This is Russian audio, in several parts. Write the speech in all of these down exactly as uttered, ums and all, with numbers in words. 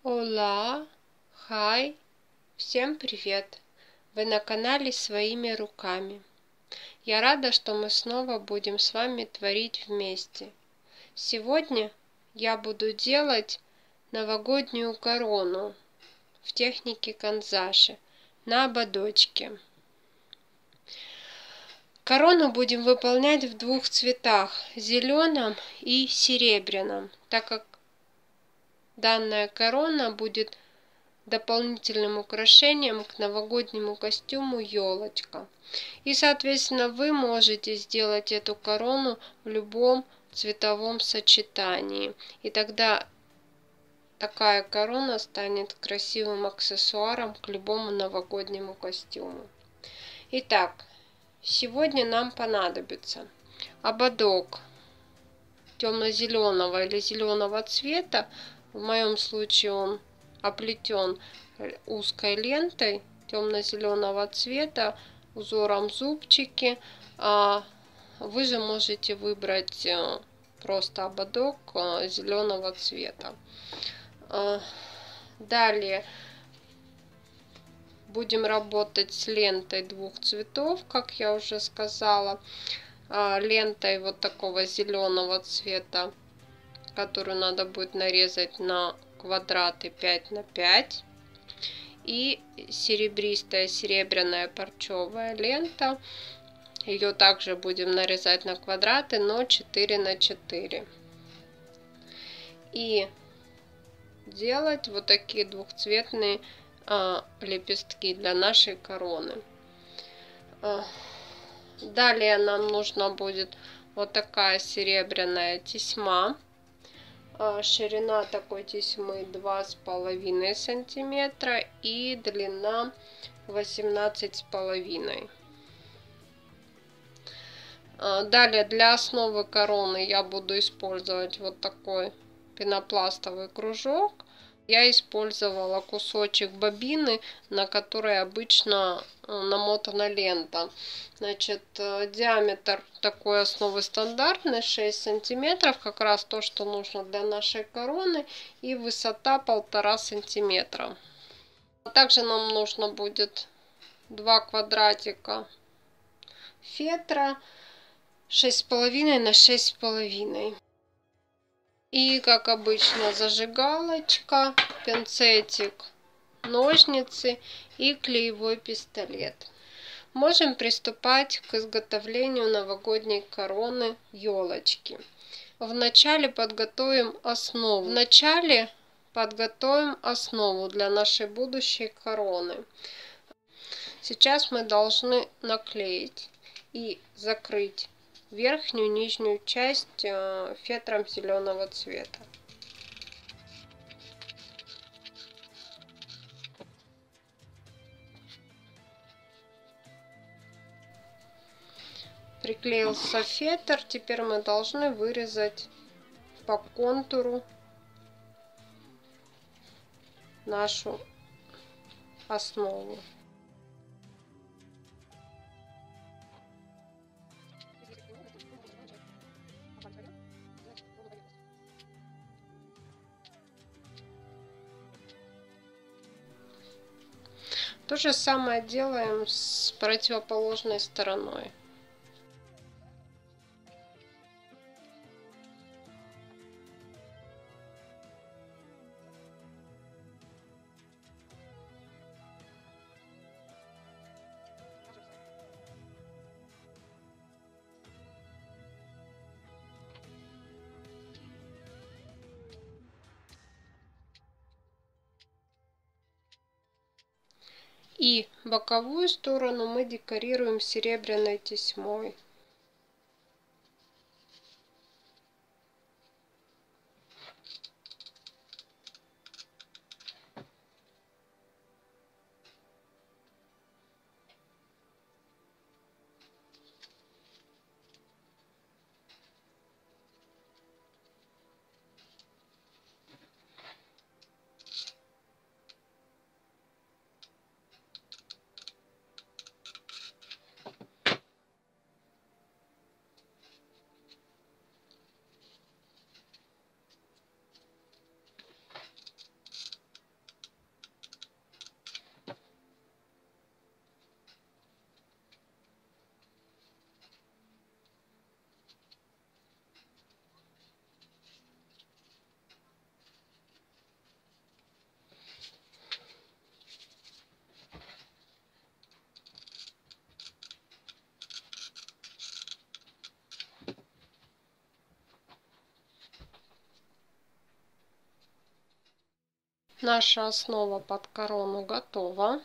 Ола, хай, всем привет! Вы на канале Своими руками. Я рада, что мы снова будем с вами творить вместе. Сегодня я буду делать новогоднюю корону в технике канзаши на ободочке. Корону будем выполнять в двух цветах, зеленом и серебряном, так как данная корона будет дополнительным украшением к новогоднему костюму елочка. И, соответственно, вы можете сделать эту корону в любом цветовом сочетании. И тогда такая корона станет красивым аксессуаром к любому новогоднему костюму. Итак, сегодня нам понадобится ободок темно-зеленого или зеленого цвета. В моем случае он оплетен узкой лентой темно-зеленого цвета, узором зубчики. А вы же можете выбрать просто ободок зеленого цвета. Далее будем работать с лентой двух цветов, как я уже сказала. Лентой вот такого зеленого цвета, которую надо будет нарезать на квадраты пять на пять. И серебристая серебряная парчевая лента. Ее также будем нарезать на квадраты, но четыре на четыре. И делать вот такие двухцветные а, лепестки для нашей короны. А, далее нам нужно будет вот такая серебряная тесьма. Ширина такой тесьмы два с половиной сантиметра и длина восемнадцать с половиной. Далее для основы короны я буду использовать вот такой пенопластовый кружок. Я использовала кусочек бобины, на которой обычно намотана лента. Значит, диаметр такой основы стандартный шесть сантиметров, как раз то, что нужно для нашей короны, и высота полтора сантиметра. Также нам нужно будет два квадратика фетра шесть с половиной на шесть с половиной. И, как обычно, зажигалочка, пинцетик, ножницы и клеевой пистолет. Можем приступать к изготовлению новогодней короны елочки. Вначале подготовим основу. Вначале подготовим основу для нашей будущей короны. Сейчас мы должны наклеить и закрыть верхнюю и нижнюю часть фетром зеленого цвета. Приклеился фетр, теперь мы должны вырезать по контуру нашу основу. То же самое делаем с противоположной стороной. И боковую сторону мы декорируем серебряной тесьмой. Наша основа под корону готова.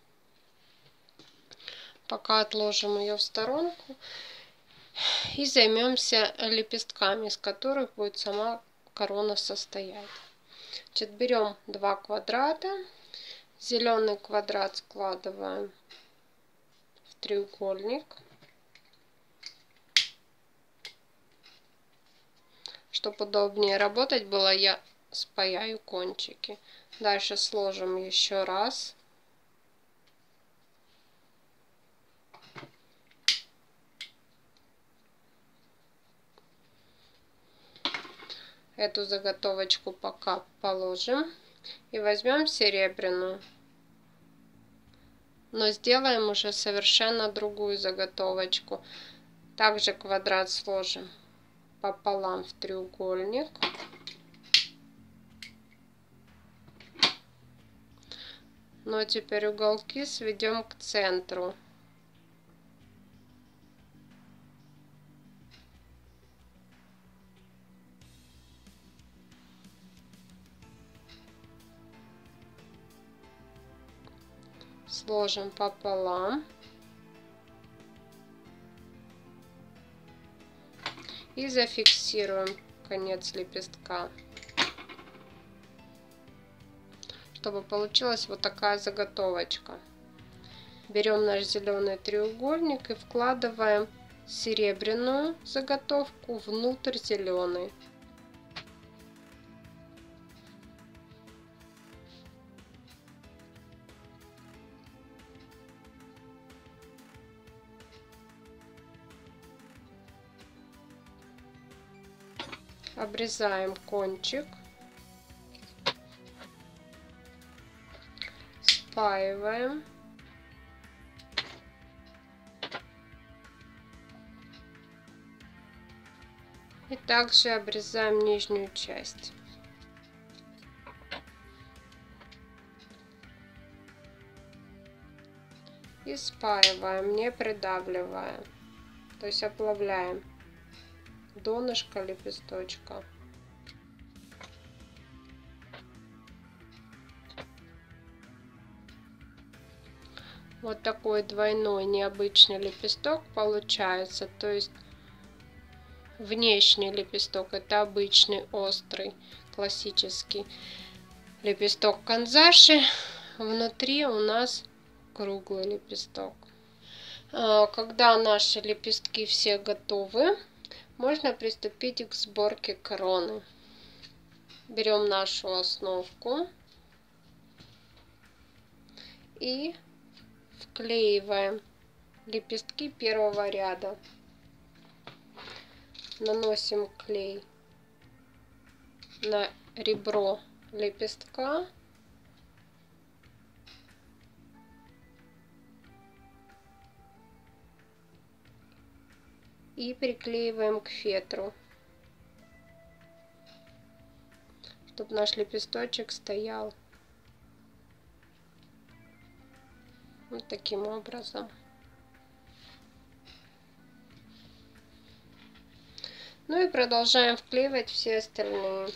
Пока отложим ее в сторонку и займемся лепестками, из которых будет сама корона состоять. Значит, берем два квадрата, зеленый квадрат складываем в треугольник, чтобы удобнее работать было, я спаяю кончики. Дальше сложим еще раз. Эту заготовочку пока положим и возьмем серебряную, но сделаем уже совершенно другую заготовочку. Также квадрат сложим пополам в треугольник. Но теперь уголки сведем к центру. Сложим пополам. И зафиксируем конец лепестка, чтобы получилась вот такая заготовочка. Берем наш зеленый треугольник и вкладываем серебряную заготовку внутрь зеленой. Обрезаем кончик, спаиваем. И также обрезаем нижнюю часть. И спаиваем, не придавливая, то есть оплавляем донышко лепесточка. Вот такой двойной необычный лепесток получается. То есть внешний лепесток это обычный острый классический лепесток канзаши. Внутри у нас круглый лепесток. Когда наши лепестки все готовы, можно приступить к сборке короны. Берем нашу основку и вклеиваем лепестки первого ряда. Наносим клей на ребро лепестка. И приклеиваем к фетру, чтобы наш лепесточек стоял вот таким образом. Ну и продолжаем вклеивать все остальные.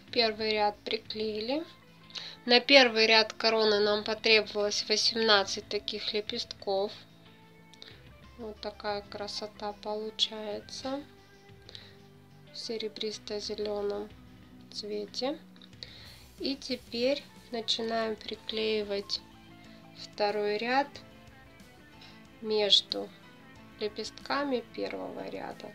Первый ряд приклеили. На первый ряд короны нам потребовалось восемнадцать таких лепестков. Вот такая красота получается в серебристо-зеленом цвете. И теперь начинаем приклеивать второй ряд между лепестками первого ряда.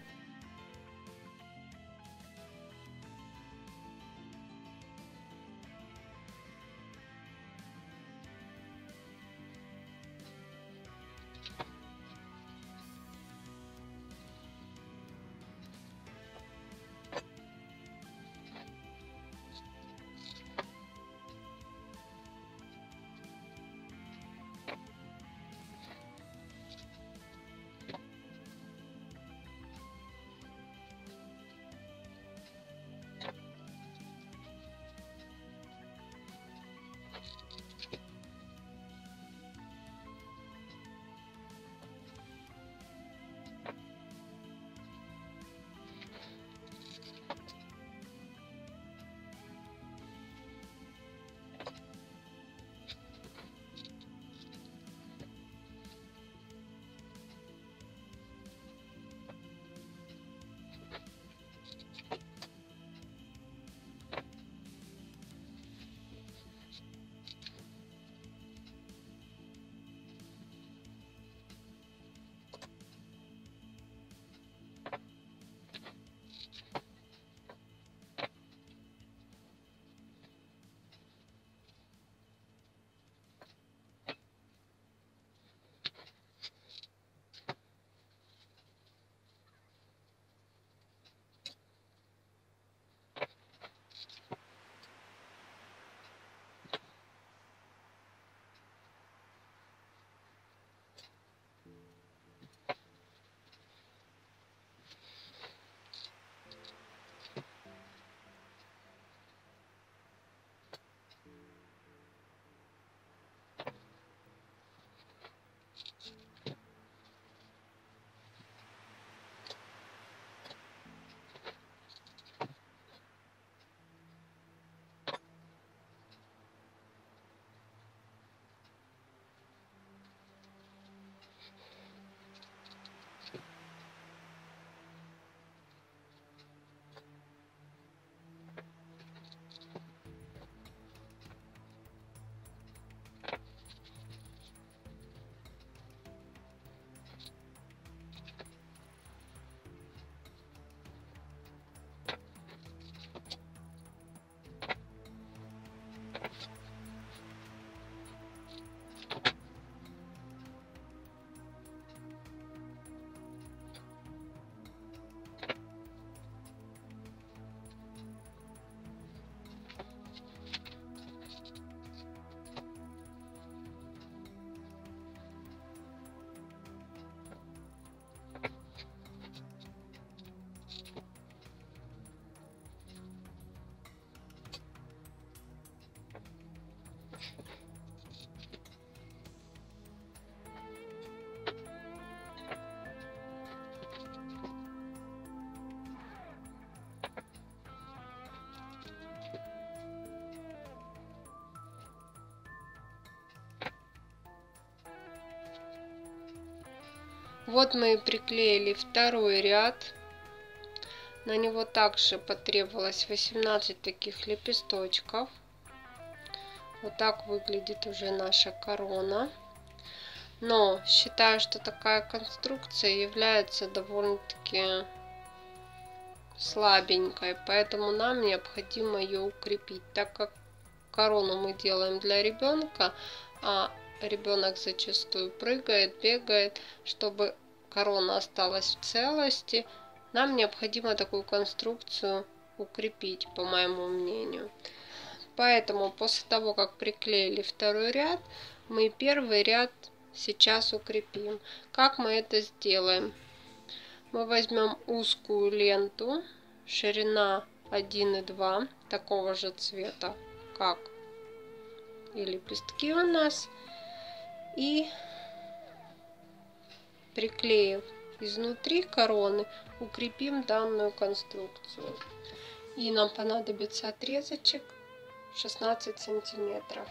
Вот мы и приклеили второй ряд. На него также потребовалось восемнадцать таких лепесточков. Вот так выглядит уже наша корона. Но считаю, что такая конструкция является довольно-таки слабенькой, поэтому нам необходимо ее укрепить, так как корону мы делаем для ребенка, а ребенок зачастую прыгает, бегает. Чтобы корона осталась в целости, нам необходимо такую конструкцию укрепить, по моему мнению. Поэтому после того, как приклеили второй ряд, мы первый ряд сейчас укрепим. Как мы это сделаем? Мы возьмем узкую ленту, ширина один и два, такого же цвета, как и лепестки у нас, и приклеив изнутри короны, укрепим данную конструкцию. И нам понадобится отрезочек шестнадцать сантиметров.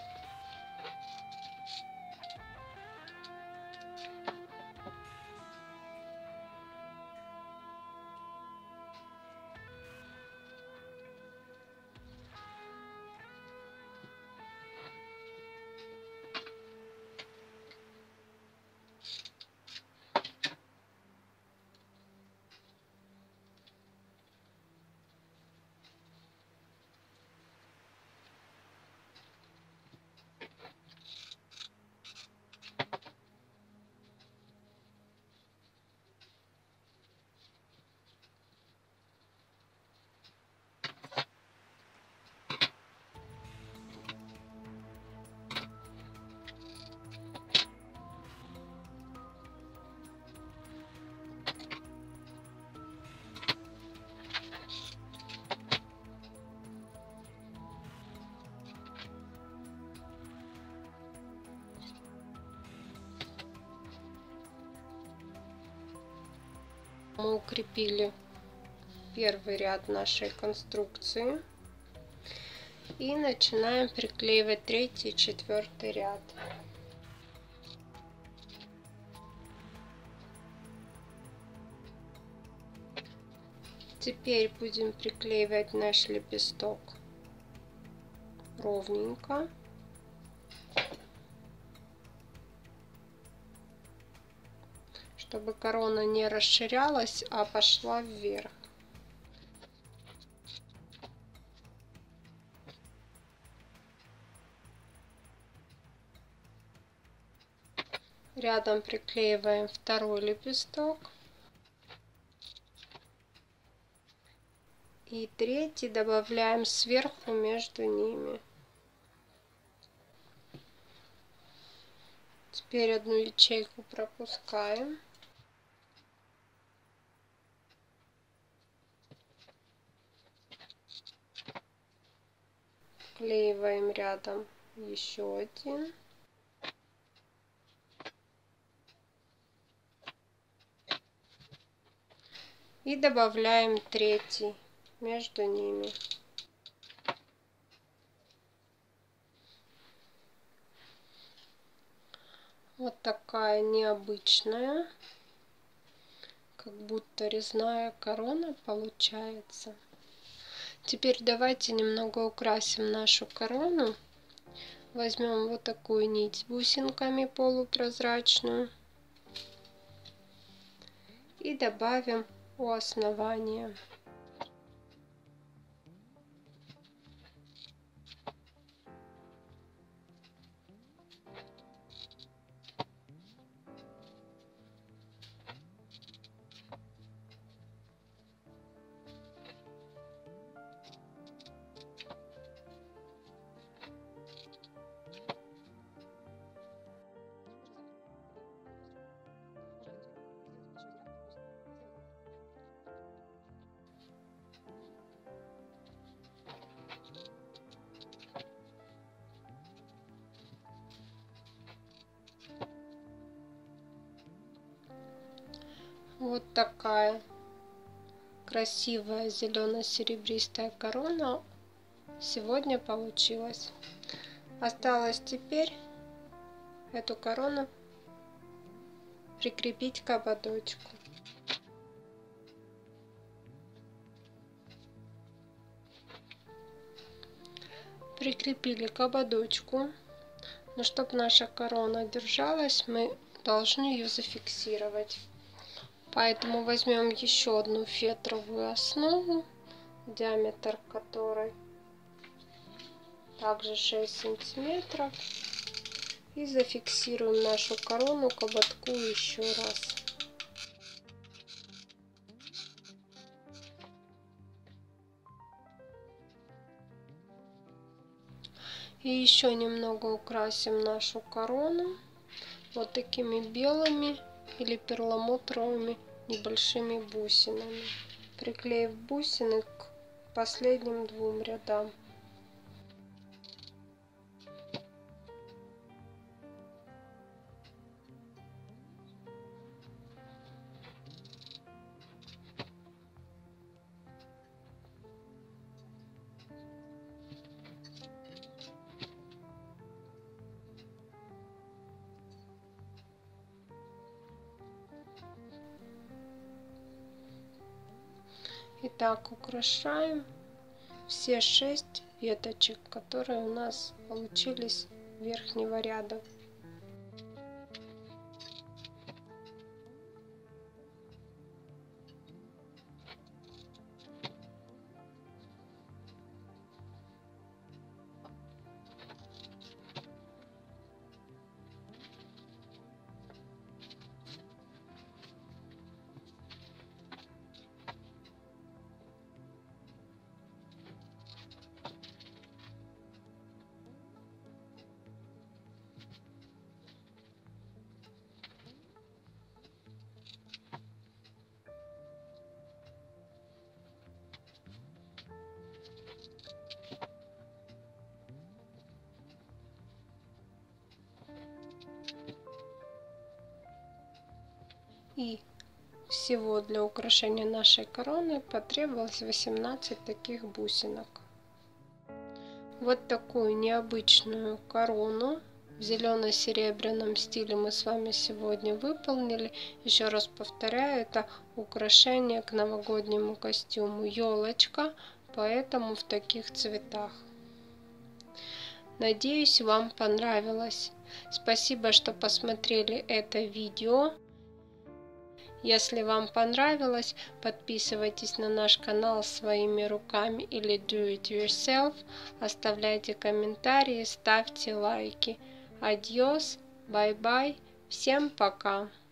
Мы укрепили первый ряд нашей конструкции и начинаем приклеивать третий и четвертый ряд. Теперь будем приклеивать наш лепесток ровненько. Чтобы корона не расширялась, а пошла вверх. Рядом приклеиваем второй лепесток. И третий добавляем сверху между ними. Теперь одну ячейку пропускаем. Вклеиваем рядом еще один. И добавляем третий между ними. Вот такая необычная, как будто резная корона получается. Теперь давайте немного украсим нашу корону. Возьмем вот такую нить с бусинками полупрозрачную и добавим у основания. Вот такая красивая зелено-серебристая корона сегодня получилась. Осталось теперь эту корону прикрепить к ободочку. Прикрепили к ободочку, но чтобы наша корона держалась, мы должны ее зафиксировать. Поэтому возьмем еще одну фетровую основу, диаметр которой также шесть сантиметров, и зафиксируем нашу корону к ободку еще раз. И еще немного украсим нашу корону вот такими белыми или перламутровыми небольшими бусинами, приклеив бусины к последним двум рядам. Итак, украшаем все шесть веточек, которые у нас получились верхнего ряда. И всего для украшения нашей короны потребовалось восемнадцать таких бусинок. Вот такую необычную корону в зелено-серебряном стиле мы с вами сегодня выполнили. Еще раз повторяю, это украшение к новогоднему костюму, елочка, поэтому в таких цветах. Надеюсь, вам понравилось. Спасибо, что посмотрели это видео. Если вам понравилось, подписывайтесь на наш канал своими руками или Do It Yourself, оставляйте комментарии, ставьте лайки. Адьос, бай-бай, всем пока!